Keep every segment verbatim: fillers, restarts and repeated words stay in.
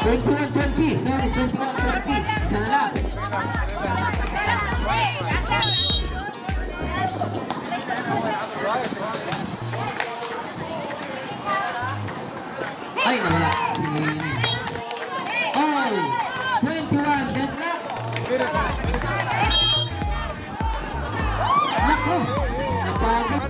twenty-one twenty, sorry, twenty-one twenty. Isa na lang. Ay, nawala. All twenty-one, deadlock. Nako, napagod.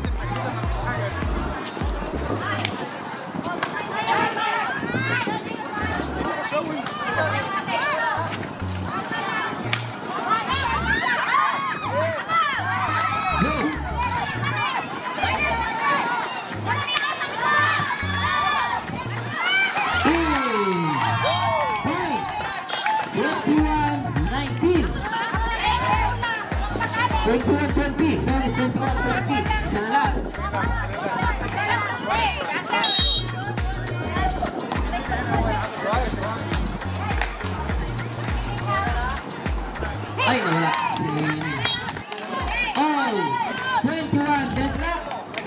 twenty-one twenty, sorry, twenty-one twenty. Isa na lang. Ay, nawala. All twenty-one, deadlock.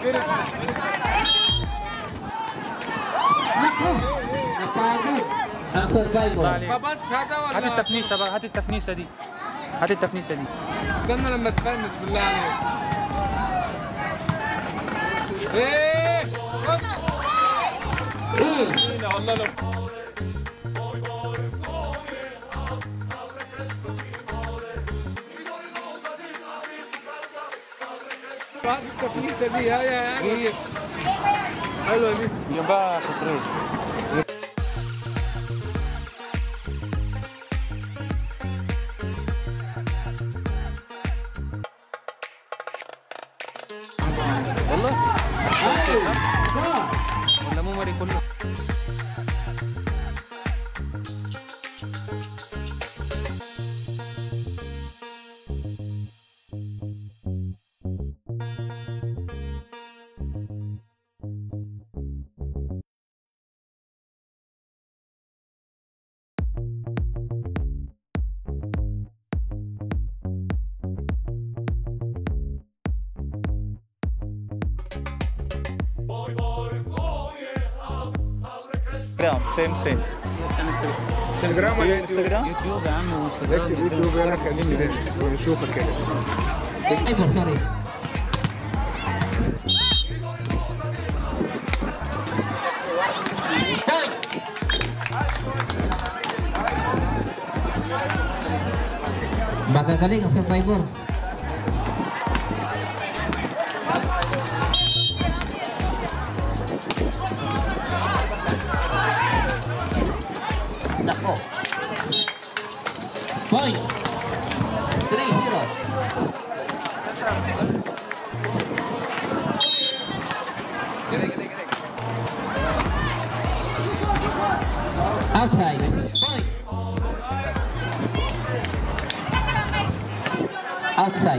Nako, napagod. Ang survivor. هات التفنيسه بقى، هات التفنيسه دي، هات التفنيسه دي. استنى لما تفنس بالله عليك. ايه ايه والله لو بعد التفنيسه دي هي يعني حلوه دي جنبها صفرين. والله ولا مو مري كله. فين فين؟ انستغرام ولا انستغرام؟ يوتيوب يا عم، وانستغرام. اكتب يوتيوب يلا خليني كده ونشوفك كده. ايوه سوري. Magagaling ang survivor. Nako. Point. three zero. Outside. Point. Outside.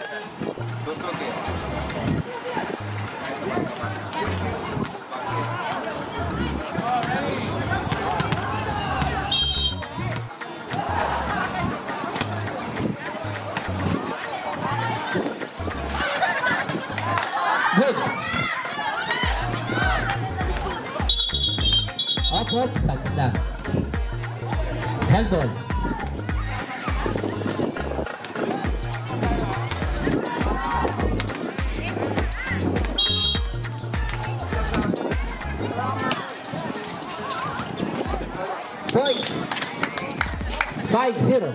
Good. Upward, ganda. Handball. Point. Five zero.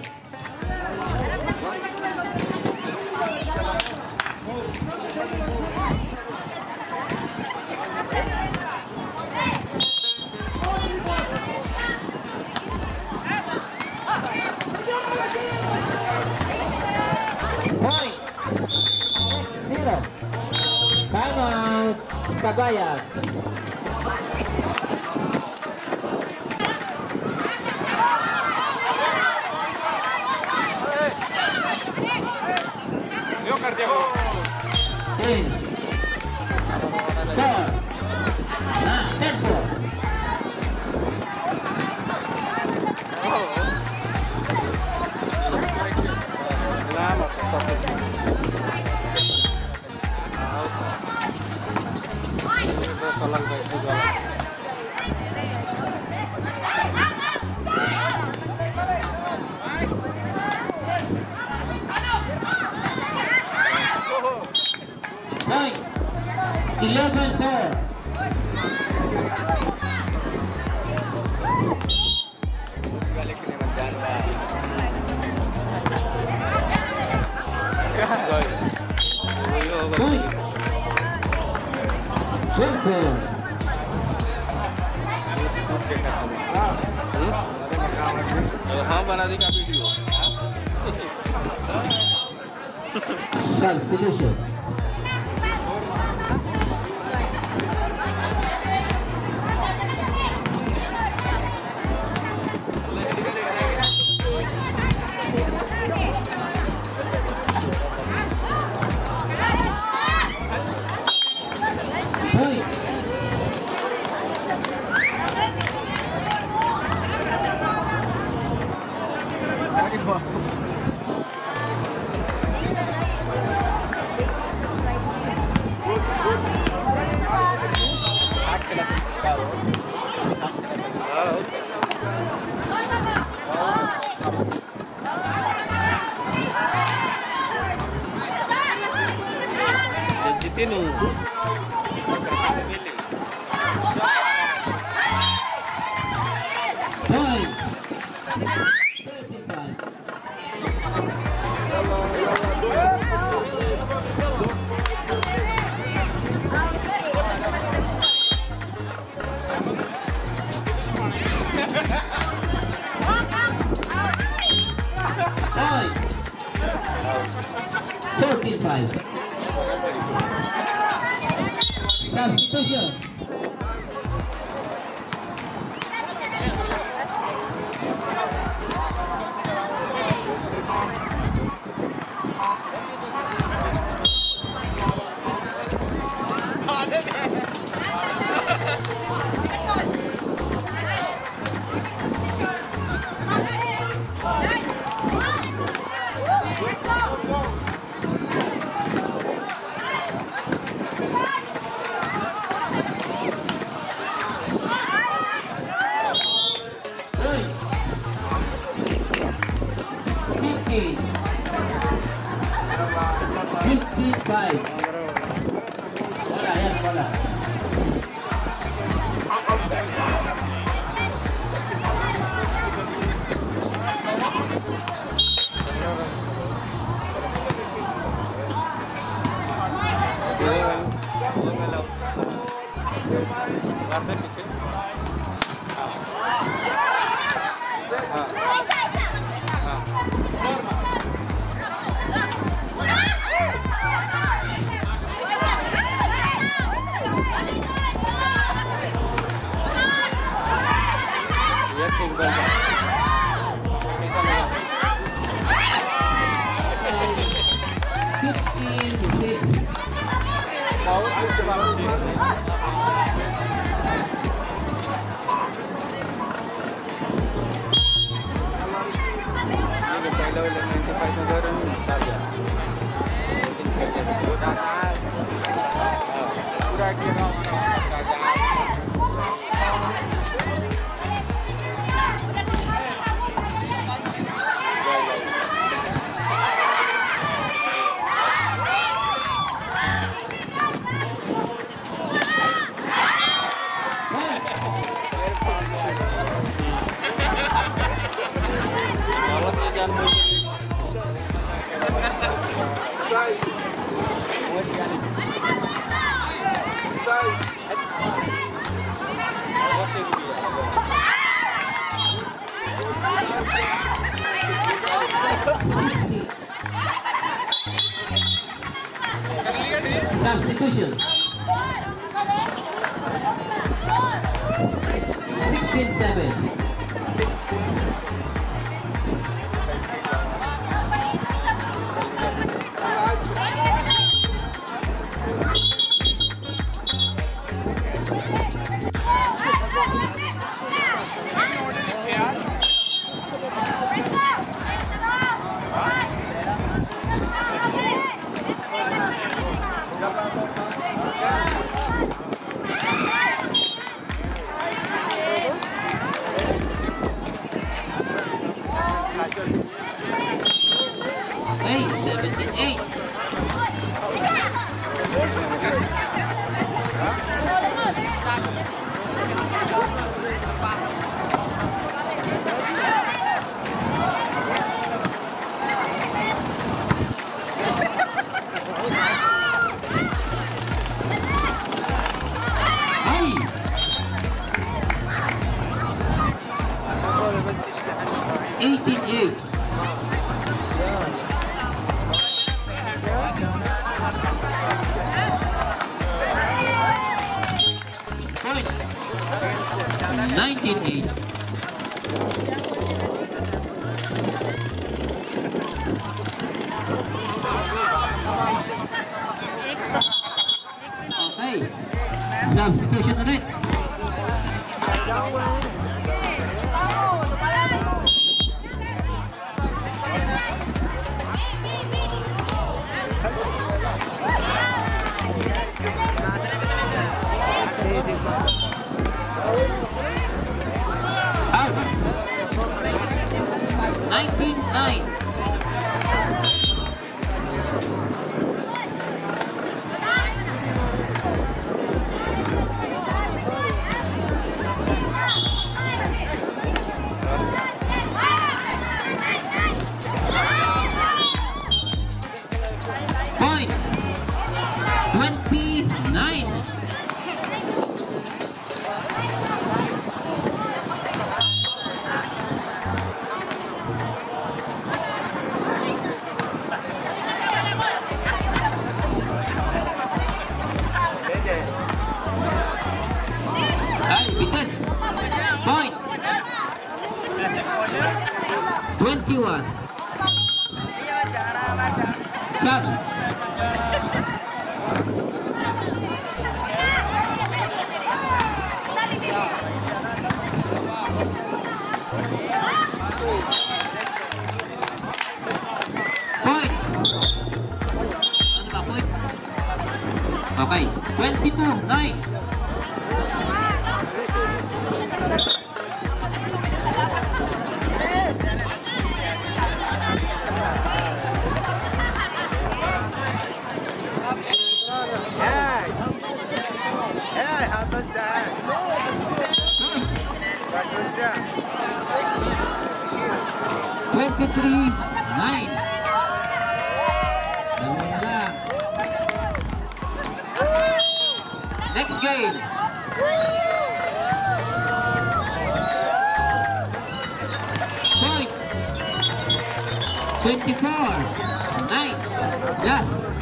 Point. Zero. Time out. Kabayan. Ten. Score. Nah, ten four. Point. eleven four. Point. twelve four. हाँ बना दी का video Substitution. Point. जीते नू Point. thirty-five. Point. fourteen five. Substitution. fifteen. fifteen five. Bola ya, bola. fifteen six. Substitution. sixteen seven. nineteen eight. Okay. Substitution ulit. Out. nineteen nine. Point. twenty-nine. Ay, bitin. Point. twenty-one. Subs. Point. Ano ba, point? Okay. twenty-two nine. twenty-three nine. Dalawa na lang. Next game. Point. twenty-four nine. Last.